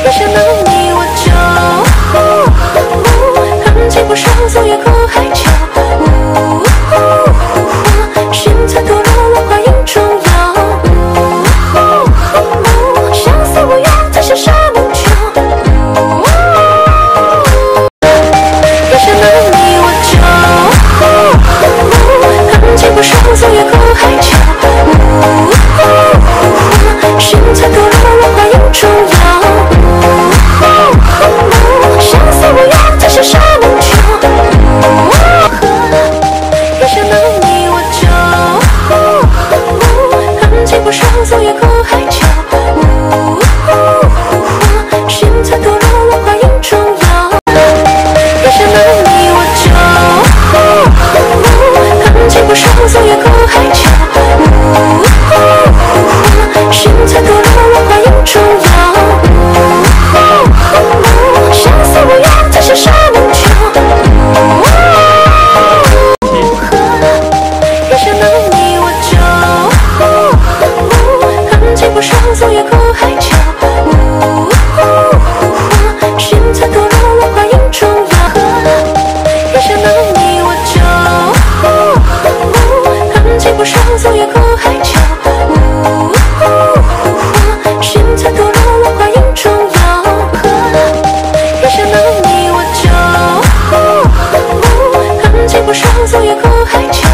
一想到你我就恨极不上昨夜哭海角，心才堕落了花影中央，相思无用在下沙梦中。一想到你我就恨极不上昨夜哭海角，心才堕落了花影中央，相思无用在下沙梦中。一想到你我就恨极不上昨夜哭海角，心才堕落了花影中央。一想到你我就恨极不上昨夜哭海角，心才堕落了花影中央，相思无用在下沙梦中。一想到你我就恨极不上昨夜哭海角，心才堕落了花影中央。一想到你我就恨极不上昨夜哭海角，心才堕落了花影中央。一想到你我就恨极不上昨夜哭海角，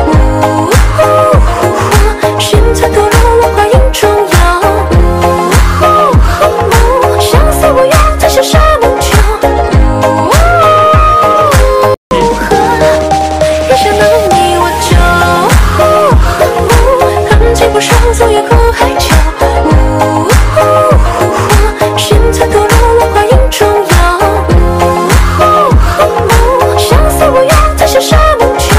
心才堕落了花影中央，相思无用在下沙梦中。一想到你我就恨极不上昨夜哭海角，心才堕落了花影中央，相思无用在下沙梦中。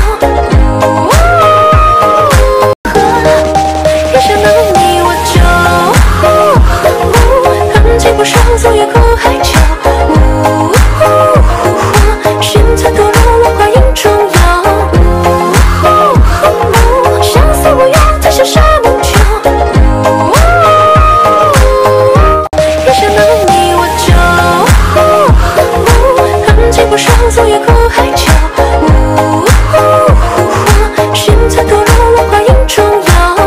一想到你我就恨极不上昨夜哭海角，心才堕落了花影中央，相思无用在下沙梦中。一想到你我就恨极不上昨夜哭海角，心才堕落了花影中央，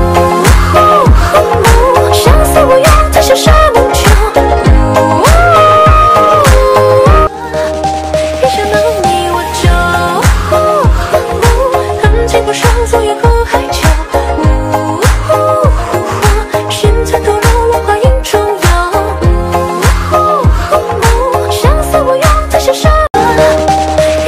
相思无用在下沙梦中。一想到你我就恨极不上昨夜哭海角，心才堕落了花影中央，相思无用在下沙。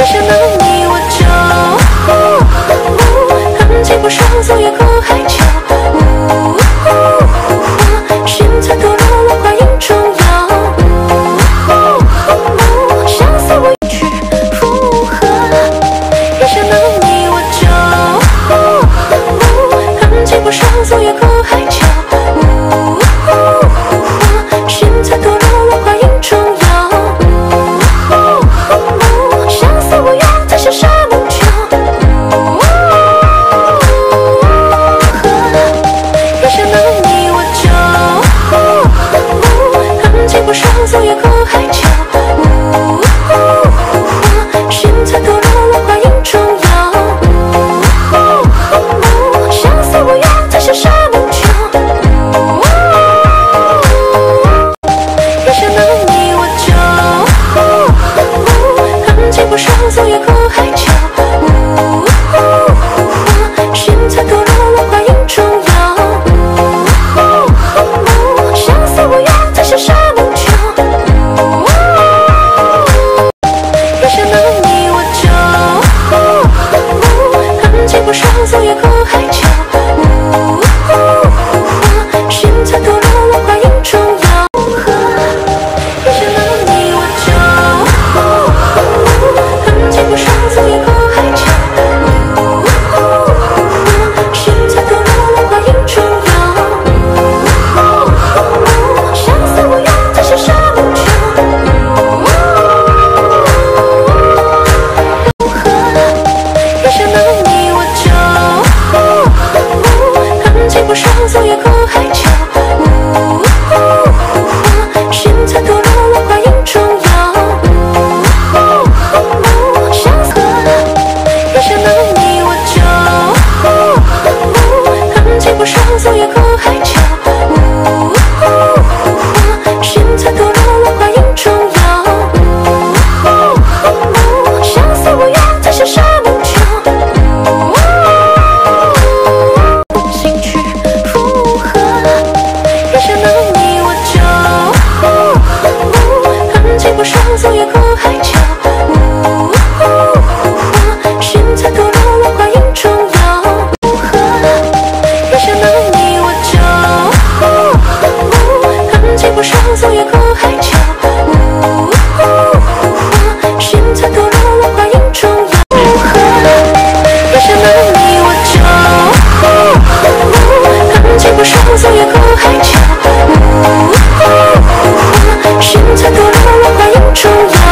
才够了，我话音重要。